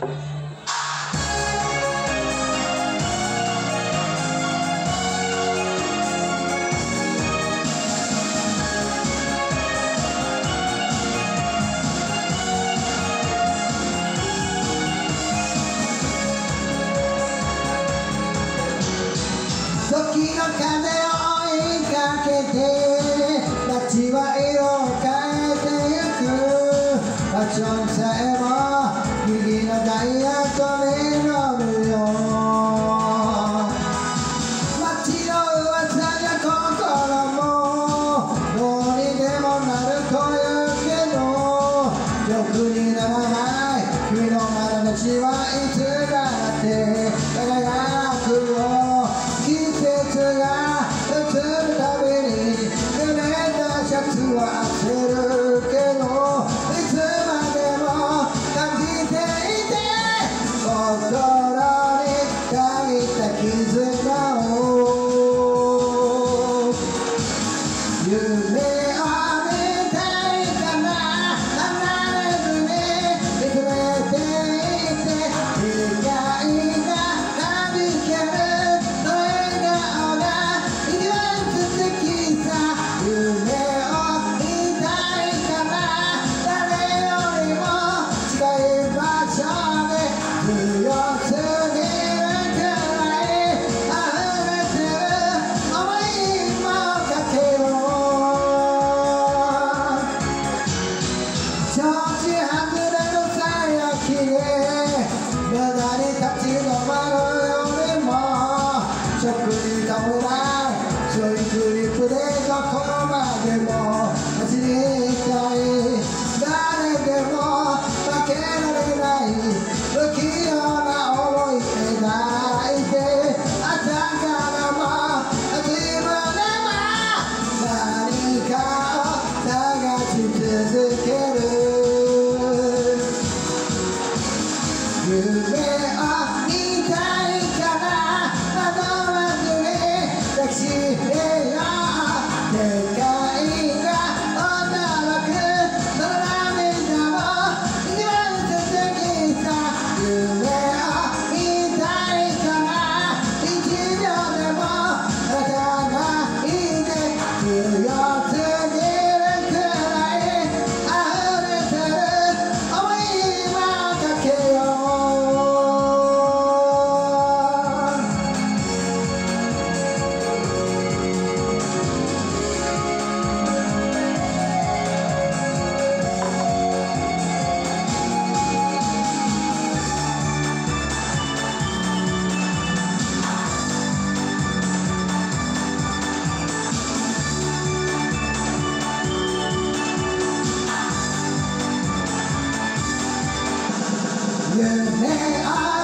時の風を追いかけて街は色を変えてゆくファッションさえも右のダイヤと目のるよ街の噂じゃ心もどうにでもなるというけど欲にならない君の眼差しはいつだって輝くよ季節が移るたびに濡れたシャツは焦るけどいつまでも感じていて心に抱いた絆を夢を見たいから離れずに見つめていて光がはびける無駄に立ち止まるよりも職に倒れない強いグリップでどこまでも走りたい誰でも負けられない不器用な思い描いて朝からも自分でも何かを探し続ける夢を見たいから惑わずに抱きしめよう世界が驚くその涙も一番素敵さ夢を見たいから1秒でもあなたがいて強すぎるくらい溢れてる想いはかけよう夢を